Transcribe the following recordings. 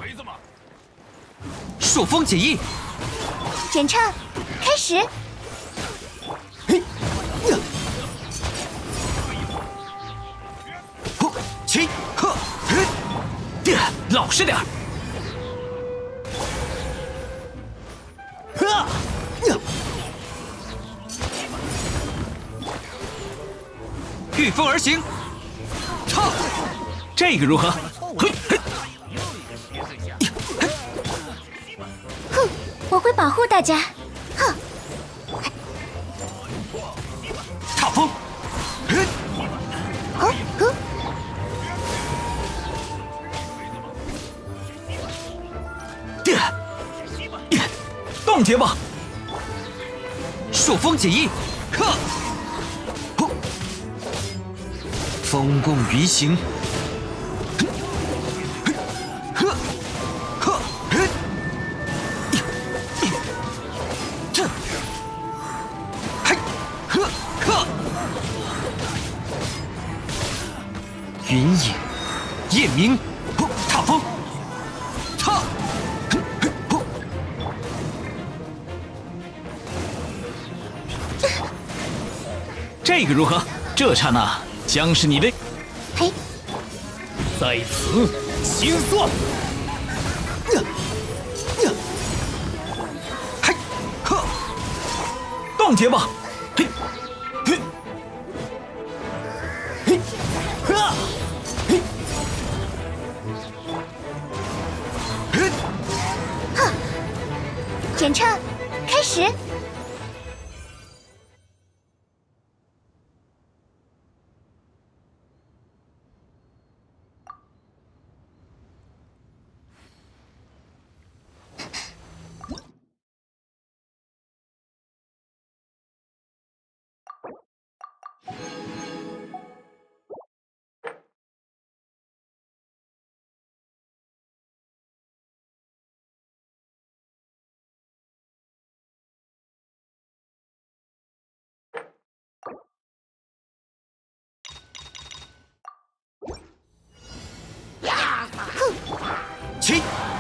朔风解翼， 演唱开始。 起，呵，老实点儿。御风而行，这个如何？ 哼，我会保护大家。哼， 踏风，冻结吧！朔风解翼，风共鱼行，云野，夜明，踏风，这个如何？这刹那将是你的。 嘿， 在此清算。 冻结吧！ 演唱开始。 起，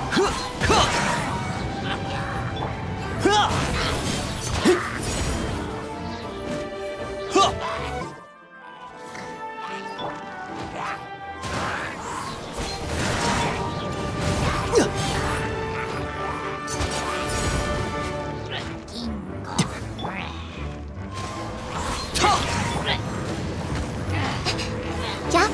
呀，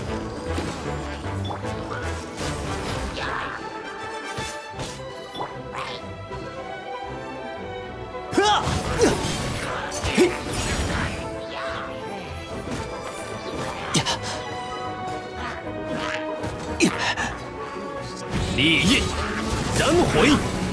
烈焰燃毁。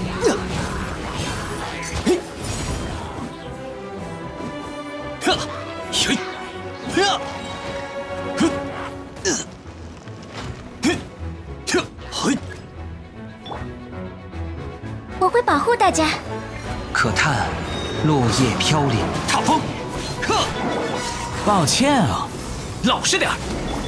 我会保护大家。 可叹落叶飘零。踏风，抱歉啊，老实点儿。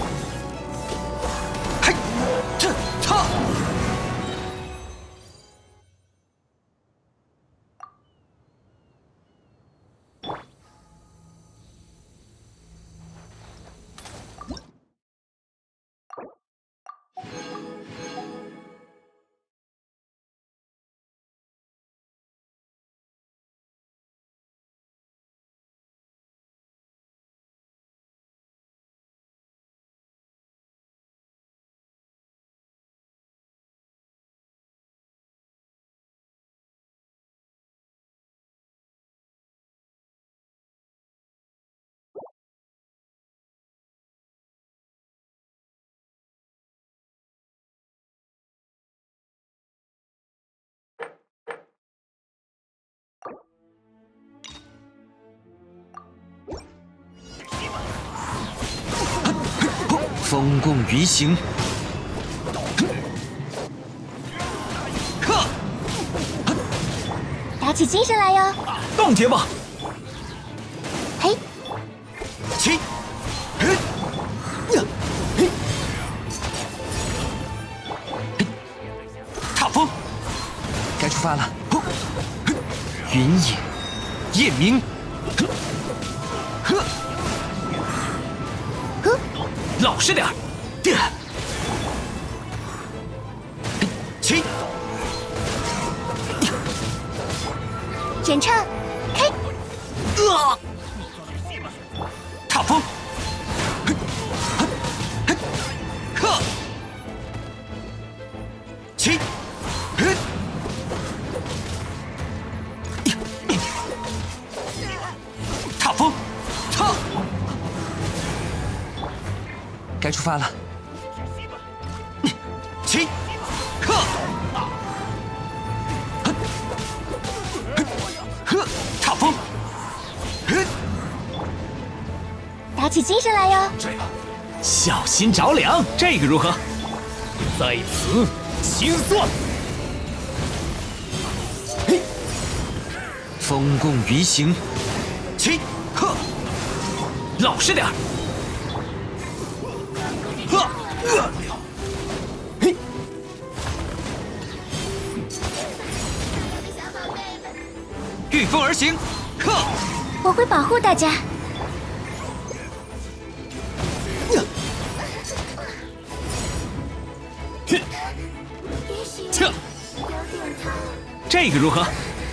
风共鱼行， 打起精神来哟！ 冻结吧！ 嘿， 起， 发了！云野，夜明，老实点儿！起！ 卷唱，开！ 踏风！起！踏风！该出发了！起！踏风！ 打起精神来哟！ 小心着凉，这个如何？在此清算。 嘿，风共鱼行，起！老实点儿！嘿，御风而行， 我会保护大家。 这个如何？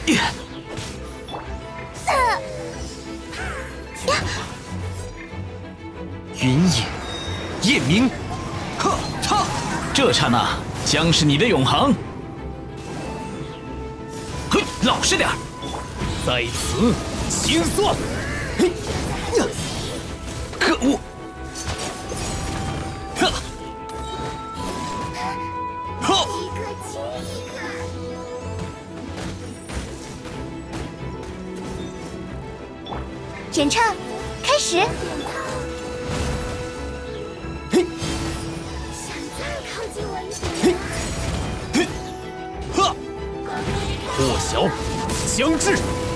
云野，夜明， 这刹那将是你的永恒。嘿，老实点儿，在此清算。嘿，可恶！ 卷唱，开始！ 嘿， 想再靠近我一点？ 嘿，破晓将至。